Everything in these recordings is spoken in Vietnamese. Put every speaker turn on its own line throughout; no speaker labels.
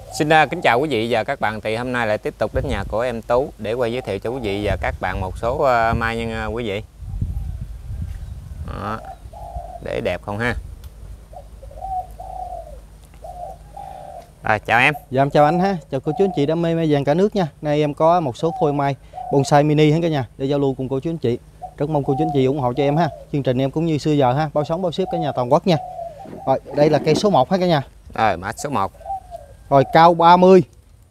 Xin kính chào quý vị và các bạn. Thì hôm nay lại tiếp tục đến nhà của em Tú để quay giới thiệu cho quý vị và các bạn một số mai nha quý vị. Đó, để đẹp không ha. Rồi, chào em.
Dạ em chào anh ha, chào cô chú anh chị đam mê mai vàng cả nước nha. Nay em có một số phôi mai bonsai mini hết cả nhà để giao lưu cùng cô chú anh chị. Rất mong cô chú anh chị ủng hộ cho em ha. Chương trình em cũng như xưa giờ ha, bao sống bao ship cả nhà toàn quốc nha. Rồi, đây là cây số 1 hết cả nhà.
Rồi, mã số 1.
Rồi cao 30.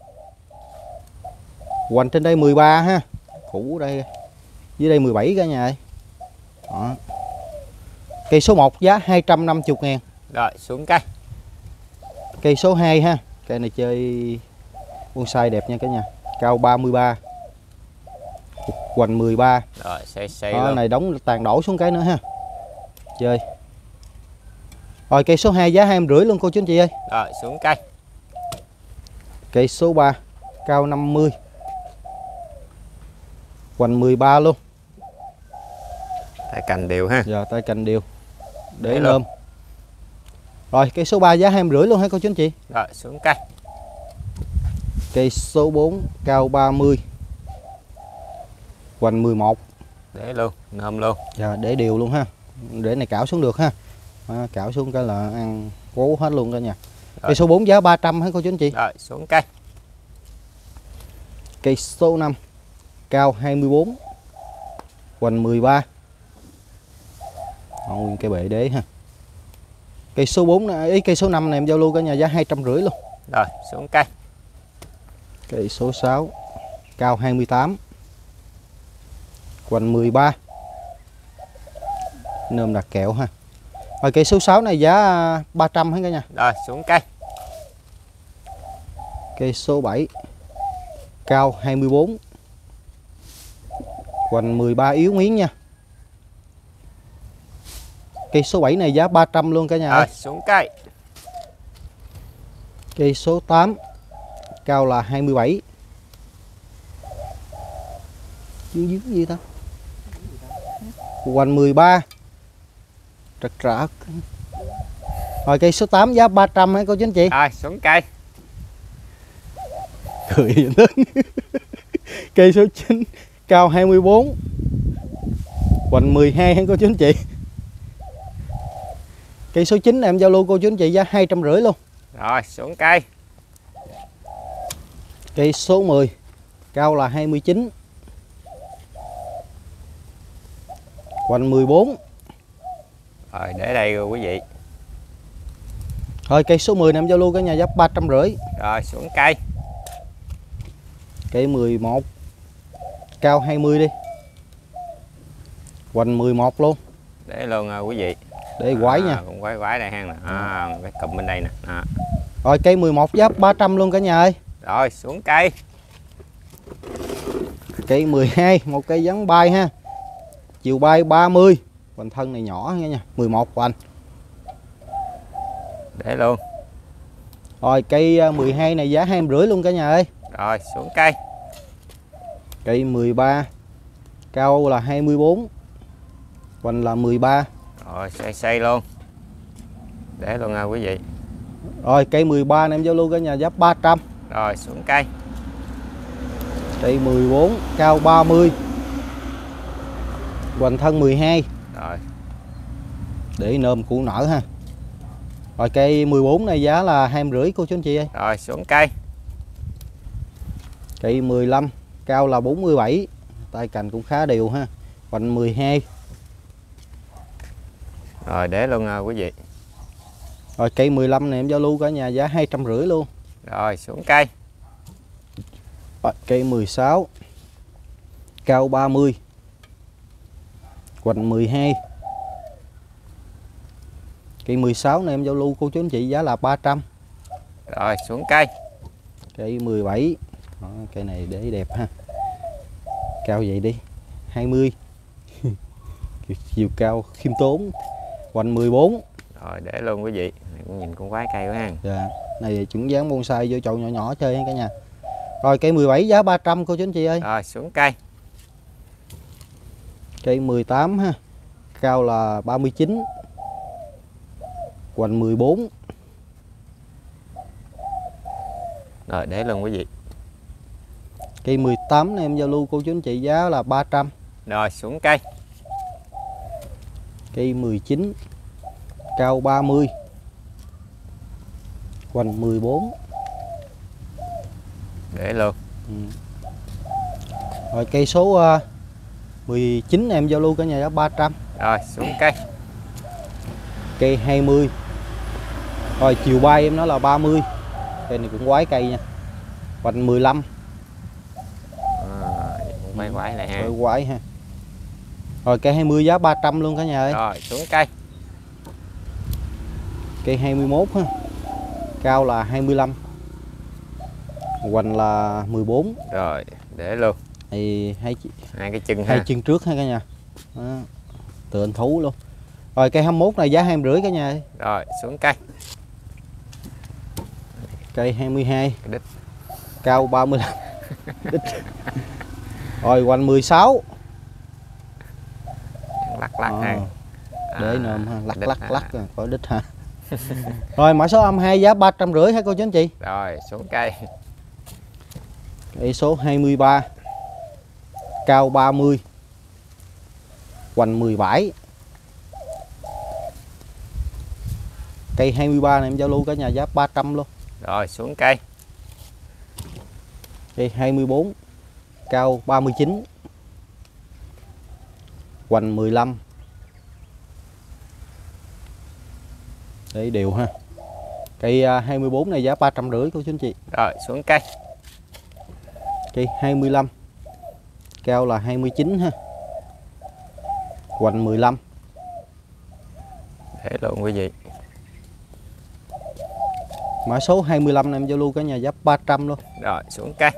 Hoành trên đây 13 ha. Củ đây dưới đây 17 cả nhà ơi. Đó. Cây số 1 giá 250.000.
Rồi, xuống cây.
Cây số 2 ha. Cây này chơi bonsai đẹp nha cả nhà. Cao 33. Hoành 13.
Rồi, xây
đó,
luôn.
này đóng tàn đổ xuống cái nữa ha. Chơi. Rồi cây số 2 giá 20,5 luôn cô chú anh chị ơi.
Rồi, xuống cây.
Cây số 3 cao 50. Hoành 13 luôn.
Tay cành đều ha.
Giờ tay cành đều. Để
luôn.
lơm. Rồi cây số 3 giá 20,5 luôn ha cô chú anh chị.
Rồi, xuống cây.
Cây số 4 cao 30. Hoành 11.
Để luôn, nôm luôn.
Giờ để đều luôn ha. Để này cạo xuống được ha. Cạo xuống cái là ăn cố hết luôn cả nhà. Cây số 4 giá 300 hả cô chú anh chị.
Rồi, xuống cây.
Cây số 5 cao 24. Hoành 13. Nguyên cây bệ đế ha. Cây số 4 này, cây số 5 này em giao lưu cả nhà giá 250 luôn.
Rồi, xuống cây.
Cây số 6 cao 28. Hoành 13. Nôm đặt kẹo ha. Rồi cây số 6 này giá 300 hết cả nhà.
Rồi, xuống cây.
Cây số 7 cao 24. Hoành 13 yếu miếng nha. Cây số 7 này giá 300 luôn cả nhà.
Rồi, xuống cây.
Cây số 8 cao là 27. Dướng gì ta? Hoành 13. Trật trật. Rồi cây số 8 giá 300 hả cô chú anh chị?
Rồi, xuống cây.
Cười vậy đó. Cây số 9 cao 24. Hoành 12 hả cô chú anh chị? Cây số 9 này em giao lưu cô chú anh chị giá 250 luôn.
Rồi, xuống cây.
Cây số 10 cao là 29. Hoành 14.
Rồi, để đây rồi quý vị.
Thôi cây số 10 này em giao lưu cả nhà giá 350.
Rồi, xuống cây.
Cây 11 cao 20 đi. Hoành 11 luôn.
Để luôn quý vị.
Để quái nha.
Cũng quái đây ha. Cái cụm bên đây nè.
Rồi cây 11 giá 300 luôn cả nhà ơi.
Rồi, xuống cây.
Cây 12 một cây vắn bay ha. Chiều bay 30. Hoành thân này nhỏ nha. 11 hoành.
Để luôn.
Rồi cây 12 này giá 250 luôn cả nhà ơi.
Rồi, xuống cây.
Cây 13 cao là 24. Hoành là 13.
Rồi, xây luôn. Để luôn quý vị.
Rồi cây 13 này em giao lưu cả nhà giá 300.
Rồi, xuống cây.
Cây 14 cao 30. Hoành thân 12.
Rồi.
Để nôm củ nở ha. Rồi cây 14 này giá là 250 cô chú anh chị ơi.
Rồi, xuống cây.
Cây 15 cao là 47. Tay cành cũng khá đều ha. Hoành 12.
Rồi, để luôn quý vị.
Rồi cây 15 này em giao lưu cả nhà giá 250 luôn.
Rồi, xuống cây.
Rồi, cây 16 cao 30. Hoành 12. Cây 16 này em giao lưu cô chú anh chị giá là 300.
Rồi, xuống cây.
Cây 17. Đó, cây này để đẹp ha. Cao vậy đi 20. Chiều cao khiêm tốn. Hoành 14.
Rồi, để luôn quý vị. Này cũng nhìn cũng quái cây quá ha.
Dạ. Này chuẩn dáng bonsai vô chậu nhỏ nhỏ chơi nha cả nhà. Rồi cây 17 giá 300 cô chú anh chị ơi.
Rồi, xuống cây.
Cây 18 ha. Cao là 39. Hoành 14.
Rồi để luôn quý vị.
Cây 18 này em giao lưu cô chú anh chị giá là 300.
Rồi xuống cây.
Cây 19 cao 30, hoành 14.
Để luôn.
Rồi cây số 19 em giao lưu cả nhà giá 300.
Rồi xuống cây.
Cây 20. Rồi chiều bay em nói là 30. Cây này cũng quái cây nha. Hoành 15.
Cũng quay quái lại ha.
Quái ha. Rồi cây 20 giá 300 luôn cả nhà ơi.
Rồi xuống cây.
Cây 21 ha. Cao là 25. Hoành là 14.
Rồi để luôn.
Thì hai
cái chân ha.
hai chân trước ha cả nhà. Đó. Tựa anh thú luôn. Rồi cây 21 này giá 20,5 cả nhà ơi.
Rồi xuống cây.
Cây 22.
Cái đít.
Cao 35. Đít. Rồi hoành 16.
Lắc ha.
Để nôm ha, lắc rồi, khỏi đít ha. Rồi mã số 22 giá 350 ha cô chú anh chị.
Rồi xuống cây.
Cây số 23. Cao 30. Hoành 17. Cây 23 này em giao lưu cả nhà giá 300 luôn.
Rồi xuống cây.
Cây 24. Cao 39. Hoành 15. Đấy đều ha. Cây 24 này giá 350 cô chú anh chị.
Rồi xuống cây.
Cây 25. Cao là 29 ha. Hoành 15.
Để luôn quý vị.
Mã số 25 này em giao lưu cả nhà giá 300 luôn.
Rồi xuống cây.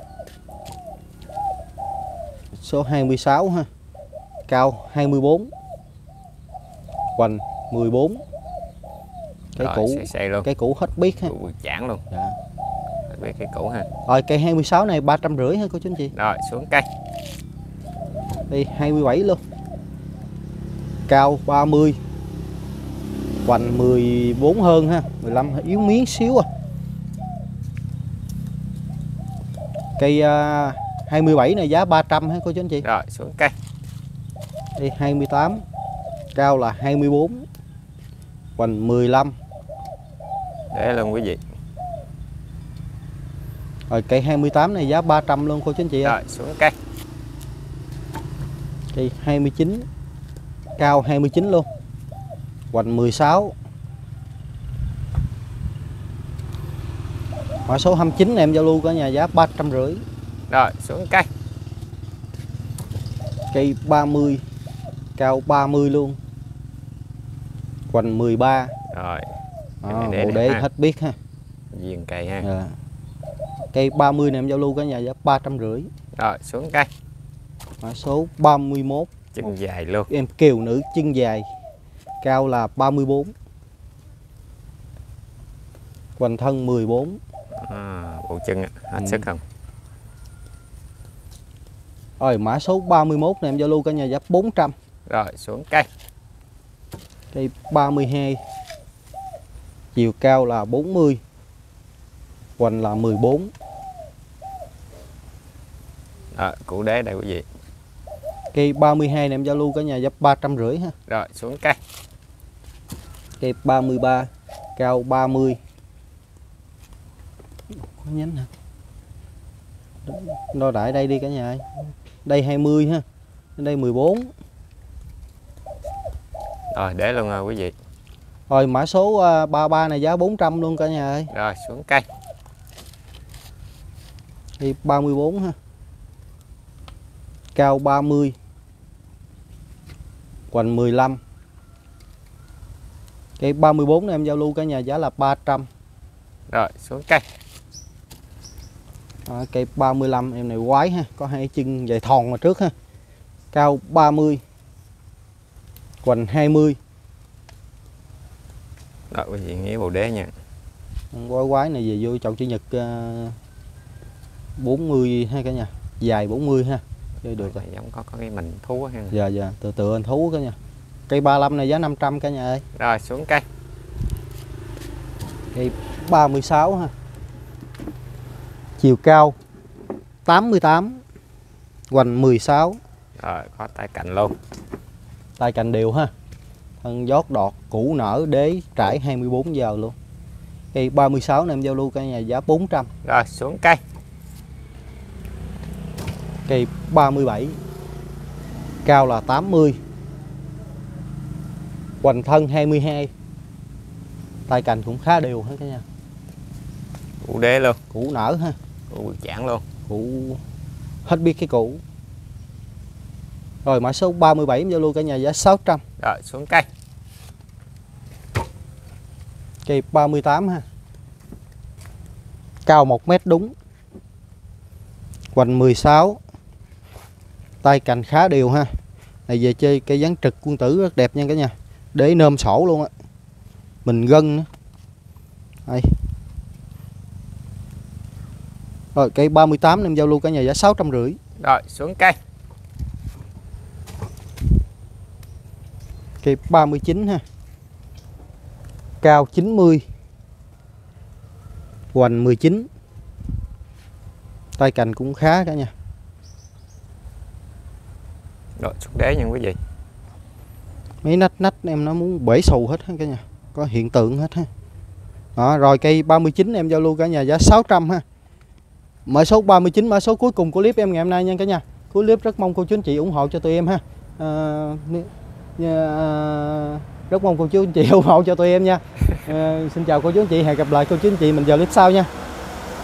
Số 26 ha. Cao 24. Hoành 14. Cái
rồi,
cũ
xe luôn.
cái cũ hết biết ha.
Chản luôn.
Dạ.
Hết biết cái cũ ha.
Rồi cây 26 này 350 ha cô chú anh chị.
Rồi xuống cây.
Đây 27 luôn. Cao 30. Hoành 14 hơn ha, 15 yếu miếng xíu à. Cây 27 này giá 300 ha cô chú anh chị.
Rồi xuống cây.
Đây 28. Cao là 24. Hoành 15.
Để luôn quý vị.
Rồi cây 28 này giá 300 luôn cô chú anh chị ơi.
Rồi xuống cây.
Cây 29. Cao 29 luôn. Hoành 16. Mã số 29 này em giao lưu cả nhà giá 350.
Rồi xuống cây.
Cây 30. Cao 30 luôn. Hoành 13.
Rồi.
Bộ đế hết biết ha.
Viền cây ha.
À. Cây 30 này em giao lưu cả nhà giá 350.
Rồi xuống cây.
Mã số 31.
Chân dài luôn.
Em kiều nữ chân dài. Cao là 34. Hoành thân 14.
Bộ chân hết sức không.
Rồi mã số 31 này em giao lưu cả nhà giá 400.
Rồi xuống cây.
Cây 32. Chiều cao là 40. Hoành là 14.
Củ đế đây quý vị.
Cây 32 này em giao lưu cả nhà giá 350 ha.
Rồi xuống cây.
Cây 33. Cao 30. Có nhánh hả? Đo đại đây đi cả nhà ơi. Đây 20 ha. Đây 14.
Rồi để luôn rồi quý vị.
Rồi mã số 33 này giá 400 luôn cả nhà ơi.
Rồi xuống cây.
Cây 34 ha. Cao 30. Hoành 15. Cây 34 này em giao lưu cả nhà giá là 300.
Rồi xuống cây.
Cây 35 em này quái ha, có hai chân dài thòn mà trước ha. Cao 30. Hoành 20.
Rồi quý vị nghĩ bồ đế nha.
Quái quái này về vô chậu chữ nhật 40 ha cả nhà. Dài 40 ha. Chơi được rồi.
Giống có cái mình thú ha.
Dạ từ anh thú cả nhà. Cây 35 này giá 500 cả nhà ơi.
Rồi xuống cây.
Cây 36 ha. Chiều cao 88, hoành 16.
Rồi có tay cạnh luôn.
Tay cạnh đều ha. Thân giót đọt, củ nở, đế trải 24 giờ luôn. Cây 36 này em giao lưu cả nhà giá 400.
Rồi xuống cây.
Cây 37, cao là 80, hoành thân 22. Tay cành cũng khá đều hết cả nhà.
Củ đế luôn.
Củ nở ha.
Củ chản luôn.
Củ hết biết cái củ. Rồi mã số 37 em giao lưu cả nhà giá 600.
Rồi xuống cây.
Cây 38 ha. Cao 1 mét đúng, hoành 16. Tay cành khá đều ha. Này về chơi cây dáng trực quân tử rất đẹp nha cả nhà. Để nôm sổ luôn á. Mình gân nữa. Đây. Rồi cây 38 em giao lưu cả nhà giá 650.
Rồi xuống cây.
Cây 39 ha. Cao 90, hoành 19. Tay cành cũng khá cả nhà.
Rồi xuống đế nha quý vị.
Mấy nách em nó muốn bể xù hết ha cả nhà. Có hiện tượng hết ha. Đó, rồi cây 39 em giao lưu cả nhà giá 600 ha. Mã số 39 mã số cuối cùng của clip em ngày hôm nay nha cả nhà. Cuối clip rất mong cô chú anh chị ủng hộ cho tụi em ha. Rất mong cô chú anh chị ủng hộ cho tụi em nha. Xin chào cô chú anh chị, hẹn gặp lại cô chú anh chị mình vào clip sau nha.